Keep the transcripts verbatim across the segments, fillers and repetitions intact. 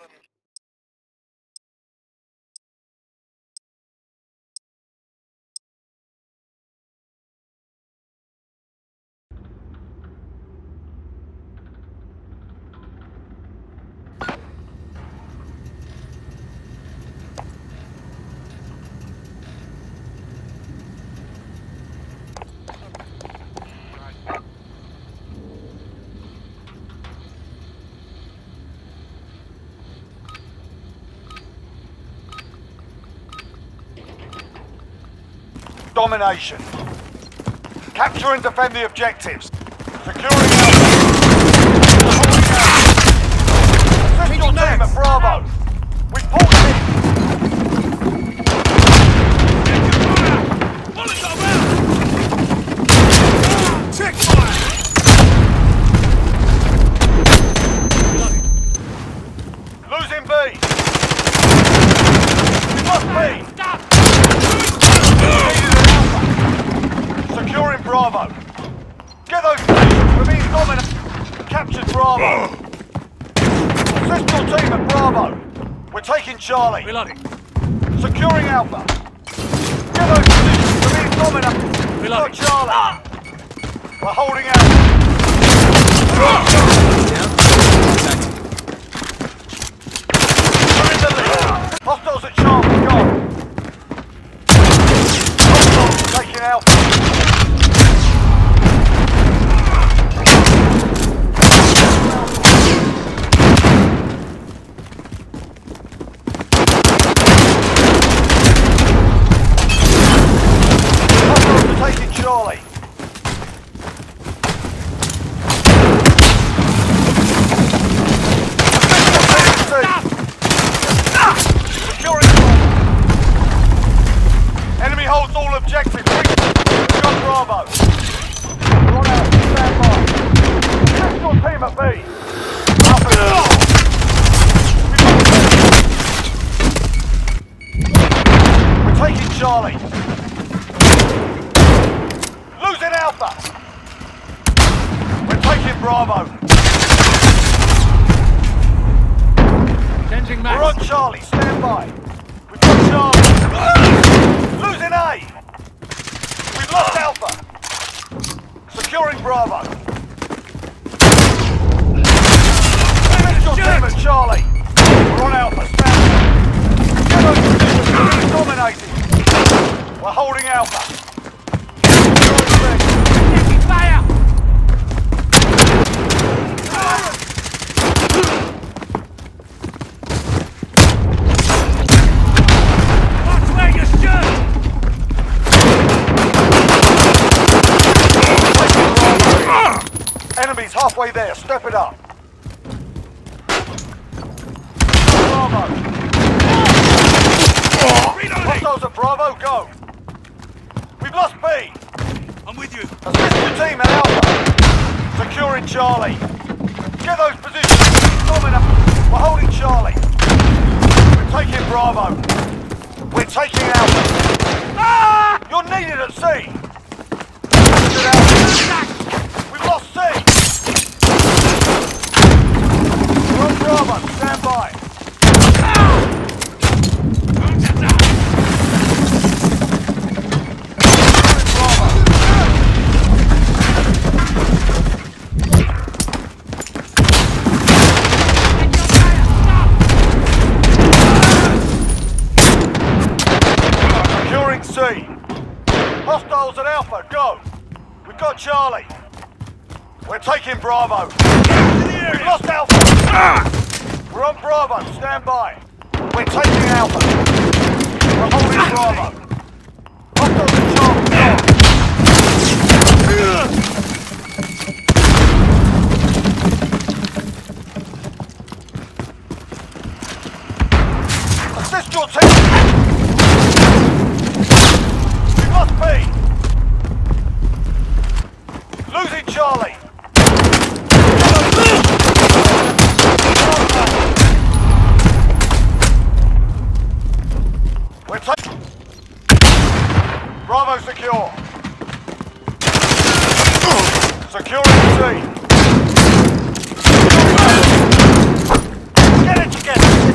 Domination. Capture and defend the objectives. Securing Alpha. Assist your team at Bravo. We've pulled in. Molotov out! Check fire! Losing B. We lost B. Stop! Securing Bravo. Get those positions. We're being dominated. Captured Bravo. Assist your team at Bravo. We're taking Charlie. Reloading. Securing Alpha. Get those positions. We're being dominated. We've got Reloading. Charlie. We're holding out. We're in the lead. Hostiles at Charlie. Go. Hostiles taking Alpha. Taking Charlie. Securing. Enemy holds all objectives. We've got Bravo. We're on out. Stand by. Assist your team at B. Up and down. We're taking Charlie. Losing Alpha! We're taking Bravo! Changing max. We're on Charlie, stand by! We've got Charlie! Losing A! We've lost Alpha! Securing Bravo! Finish your team at Charlie! We're on Alpha, stand by! Get those positions, we're dominating! We're holding Alpha! Fire! Watch where you shoot! Enemies halfway there, step it up! Bravo! Hostiles at Bravo, go! We've lost B! I'm with you. Assist your team at Alpha. Securing Charlie. Get those positions. Dominant. We're holding Charlie. We're taking Bravo. We're taking Alpha. Ah! You're needed at C. Captured Alpha. We've lost C. We're on Bravo. Stand by. Hostiles at Alpha, go! We've got Charlie. We're taking Bravo. We've lost Alpha. We're on Bravo, stand by. We're taking Alpha. We're holding Bravo. Hostiles at Charlie, go! Assist your team! Lost B! Losing Charlie! We're taking... Bravo secure! Securing C! Get it together!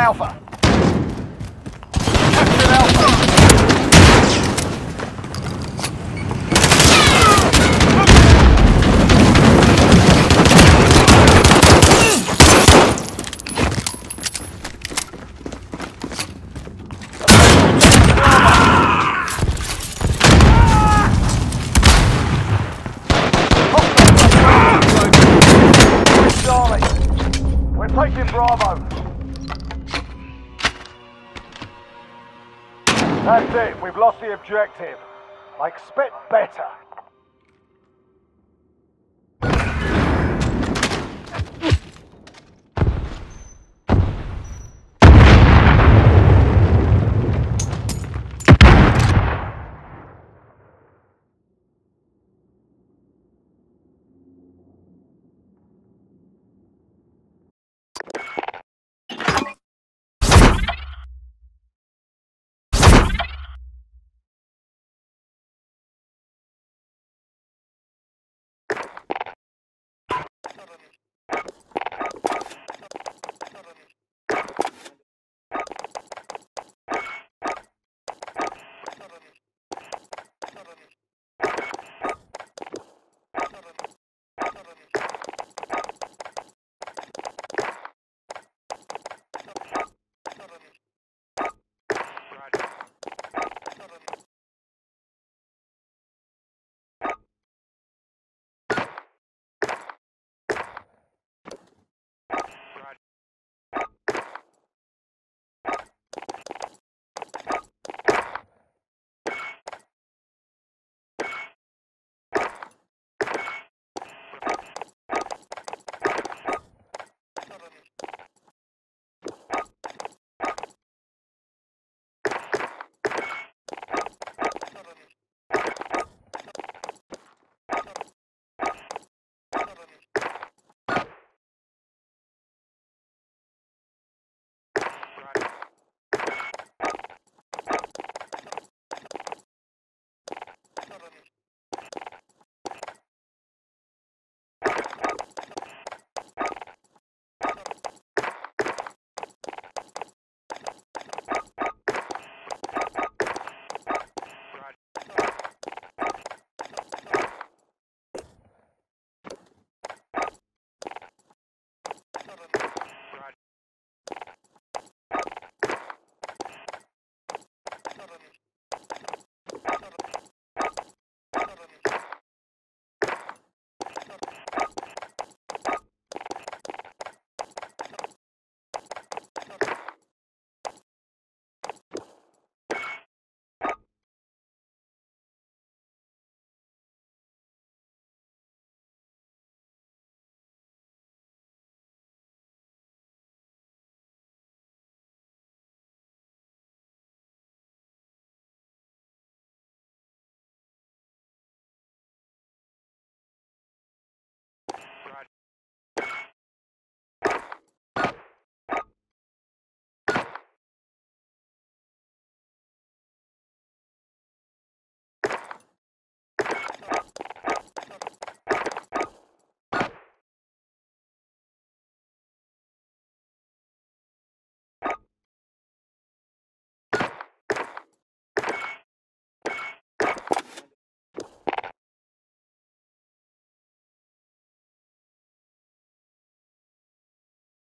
Alpha. Captured Alpha. Taking Bravo. That's it, we've lost the objective. I expect better.